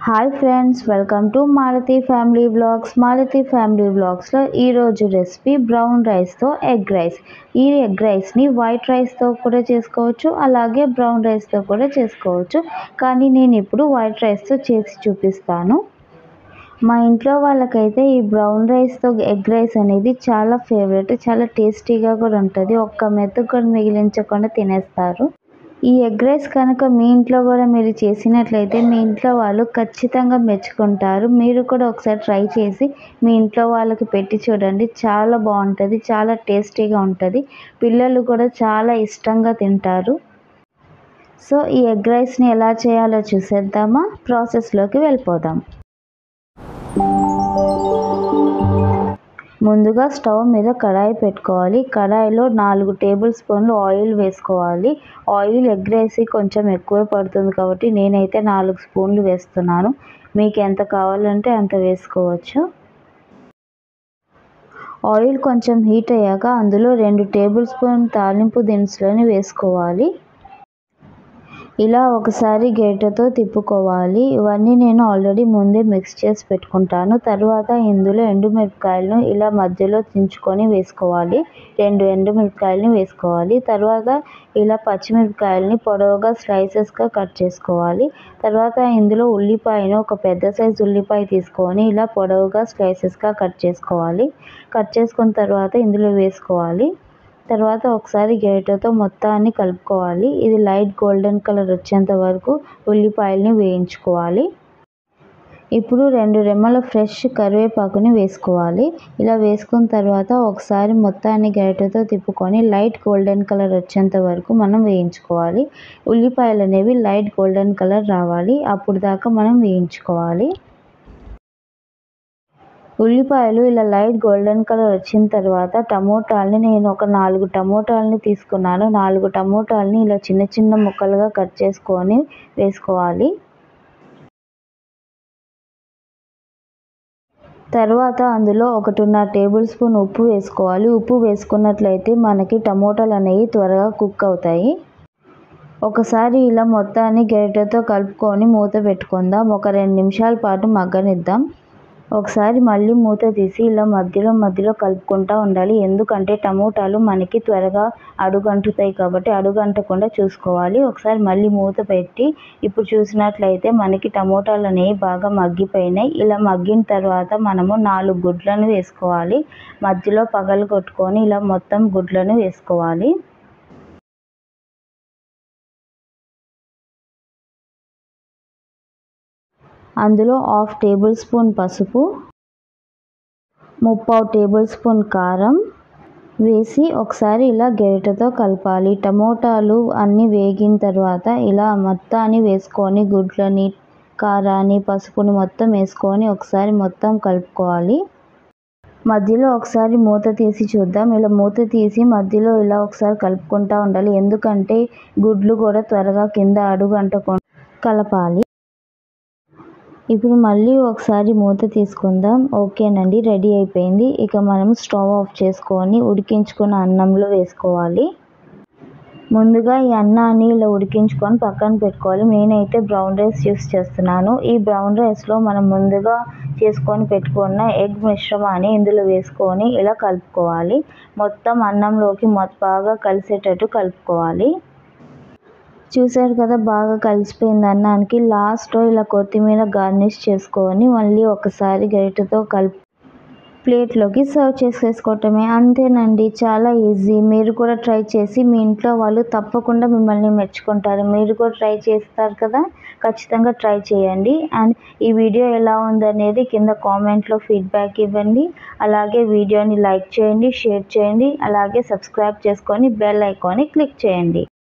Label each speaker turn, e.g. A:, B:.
A: Hi friends, welcome to Malathi family vlogs. Malathi family వ్లాగ్స్లో ఈరోజు recipe brown రైస్తో ఎగ్ రైస్. ఈ ఎగ్ రైస్ని వైట్ రైస్తో కూడా చేసుకోవచ్చు, అలాగే బ్రౌన్ రైస్తో కూడా చేసుకోవచ్చు. కానీ నేను ఇప్పుడు వైట్ రైస్తో చేసి చూపిస్తాను. మా ఇంట్లో వాళ్ళకైతే ఈ బ్రౌన్ రైస్తో ఎగ్ రైస్ అనేది చాలా ఫేవరెట్, చాలా టేస్టీగా కూడా ఉంటుంది. ఒక్క మెతుకు కూడా మిగిలించకుండా తినేస్తారు. ఈ ఎగ్ రైస్ కనుక మీ ఇంట్లో కూడా మీరు చేసినట్లయితే మీ ఇంట్లో వాళ్ళు ఖచ్చితంగా మెచ్చుకుంటారు. మీరు కూడా ఒకసారి ట్రై చేసి మీ ఇంట్లో వాళ్ళకి పెట్టి చూడండి. చాలా బాగుంటుంది, చాలా టేస్టీగా ఉంటుంది. పిల్లలు కూడా చాలా ఇష్టంగా తింటారు. సో ఈ ఎగ్ రైస్ని ఎలా చేయాలో చూసేద్దామా? ప్రాసెస్లోకి వెళ్ళిపోదాం. ముందుగా స్టవ్ మీద కడాయి పెట్టుకోవాలి. కడాయిలో 4 టేబుల్ స్పూన్లు ఆయిల్ వేసుకోవాలి. ఆయిల్ ఎగ్ రైస్ కొంచెం ఎక్కువే పడుతుంది కాబట్టి నేనైతే 4 స్పూన్లు వేస్తున్నాను. మీకు ఎంత కావాలంటే అంత వేసుకోవచ్చు. ఆయిల్ కొంచెం హీట్ అయ్యాక అందులో 2 టేబుల్ స్పూన్ తాలింపు దినుసులను వేసుకోవాలి. ఇలా ఒకసారి గరిటెతో తిప్పుకోవాలి. ఇవన్నీ నేను ఆల్రెడీ ముందే మిక్స్ చేసి పెట్టుకుంటాను. తర్వాత ఇందులో ఎండుమిరపకాయలను ఇలా మధ్యలో తుంచుకొని వేసుకోవాలి. 2 ఎండుమిరపకాయలని వేసుకోవాలి. తర్వాత ఇలా పచ్చిమిరపకాయలని పొడవుగా స్లైసెస్గా కట్ చేసుకోవాలి. తర్వాత ఇందులో ఉల్లిపాయను ఒక పెద్ద సైజు ఉల్లిపాయ తీసుకొని ఇలా పొడవుగా స్లైసెస్గా కట్ చేసుకోవాలి. కట్ చేసుకున్న తర్వాత ఇందులో వేసుకోవాలి. తర్వాత ఒకసారి గరిటెతో మొత్తాన్ని కలుపుకోవాలి. ఇది లైట్ గోల్డెన్ కలర్ వచ్చేంత వరకు ఉల్లిపాయలని వేయించుకోవాలి. ఇప్పుడు 2 రెమ్మల ఫ్రెష్ కరివేపాకుని వేసుకోవాలి. ఇలా వేసుకున్న తర్వాత ఒకసారి మొత్తాన్ని గరిటెతో తిప్పుకొని లైట్ గోల్డెన్ కలర్ వచ్చేంత వరకు మనం వేయించుకోవాలి. ఉల్లిపాయలు అనేవి లైట్ గోల్డెన్ కలర్ రావాలి, అప్పుడు దాకా మనం వేయించుకోవాలి. ఉల్లిపాయలు ఇలా లైట్ గోల్డెన్ కలర్ వచ్చిన తర్వాత టమోటాలని నేను ఒక 4 టమోటాలని తీసుకున్నాను. 4 టమోటాలని ఇలా చిన్న చిన్న ముక్కలుగా కట్ చేసుకొని వేసుకోవాలి. తర్వాత అందులో 1.5 టేబుల్ స్పూన్ ఉప్పు వేసుకోవాలి. ఉప్పు వేసుకున్నట్లయితే మనకి టమోటాలు అనేవి త్వరగా కుక్ అవుతాయి. ఒకసారి ఇలా మొత్తాన్ని గరిటెతో కలుపుకొని మూత పెట్టుకుందాం. ఒక 2 నిమిషాల పాటు మగ్గనిద్దాం. ఒకసారి మళ్ళీ మూత తీసి ఇలా మధ్యలో కలుపుకుంటూ ఉండాలి. ఎందుకంటే టమోటాలు మనకి త్వరగా అడుగంటుతాయి కాబట్టి అడుగంటకుండా చూసుకోవాలి. ఒకసారి మళ్ళీ మూత పెట్టి ఇప్పుడు చూసినట్లయితే మనకి టమోటాలు అనేవి బాగా మగ్గిపోయినాయి. ఇలా మగ్గిన తర్వాత మనము 4 గుడ్లను వేసుకోవాలి. మధ్యలో పగలు కొట్టుకొని ఇలా మొత్తం గుడ్లను వేసుకోవాలి. అందులో 1/2 టేబుల్ స్పూన్ పసుపు, 3/4 టేబుల్ స్పూన్ కారం వేసి ఒకసారి ఇలా గరిటెతో కలపాలి. టమోటాలు అన్నీ వేగిన తర్వాత ఇలా మొత్తాన్ని వేసుకొని గుడ్లని, కారాన్ని, పసుపుని మొత్తం వేసుకొని ఒకసారి మొత్తం కలుపుకోవాలి. మధ్యలో ఒకసారి మూత తీసి చూద్దాం. ఇలా మూత తీసి మధ్యలో ఇలా ఒకసారి కలుపుకుంటూ ఉండాలి. ఎందుకంటే గుడ్లు కూడా త్వరగా కింద అడుగంటకుండా కలపాలి. ఇప్పుడు మళ్ళీ ఒకసారి మూత తీసుకుందాం. ఓకేనండి, రెడీ అయిపోయింది. ఇక మనం స్టవ్ ఆఫ్ చేసుకొని ఉడికించుకున్న అన్నంలో వేసుకోవాలి. ముందుగా ఈ అన్నాన్ని ఇలా ఉడికించుకొని పక్కన పెట్టుకోవాలి. నేనైతే బ్రౌన్ రైస్ యూస్ చేస్తున్నాను. ఈ బ్రౌన్ రైస్లో మనం ముందుగా చేసుకొని పెట్టుకున్న ఎగ్ మిశ్రమాన్ని ఇందులో వేసుకొని ఇలా కలుపుకోవాలి. మొత్తం అన్నంలోకి బాగా కలిసేటట్టు కలుపుకోవాలి. చూసారు కదా, బాగా కలిసిపోయింది అన్నానికి. లాస్ట్లో ఇలా కొత్తిమీర గార్నిష్ చేసుకొని మళ్ళీ ఒకసారి గరిటెతో ప్లేట్లోకి సర్వ్ చేసేసుకోవటమే. అంతేనండి, చాలా ఈజీ. మీరు కూడా ట్రై చేసి మీ ఇంట్లో వాళ్ళు తప్పకుండా మిమ్మల్ని మెచ్చుకుంటారు. మీరు కూడా ట్రై చేస్తారు కదా, ఖచ్చితంగా ట్రై చేయండి. అండ్ ఈ వీడియో ఎలా ఉందనేది కింద కామెంట్లో ఫీడ్బ్యాక్ ఇవ్వండి. అలాగే వీడియోని లైక్ చేయండి, షేర్ చేయండి, అలాగే సబ్స్క్రైబ్ చేసుకొని బెల్ ఐకాన్ని క్లిక్ చేయండి.